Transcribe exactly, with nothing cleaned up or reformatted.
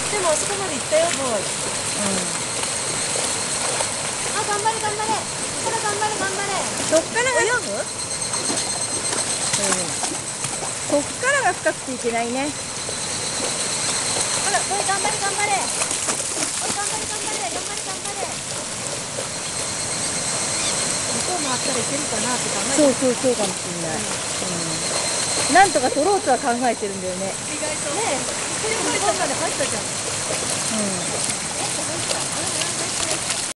でもあそこまで行ったよ、もう。うん。 あ、頑張れ頑張れ。ほら頑張れ頑張れ。 そっから泳ぐ？うん。そっからが深くていけないね。 ほら、おい頑張れ頑張れ。おい頑張れ頑張れ頑張れ頑張れ。 向こう回ったらいけるかなって考えてる。 そうそうそうかもしれない。うん。なんとか取ろうとは考えてるんだよね。 意外とね、これまで入ったじゃん。 うん。 入った入った。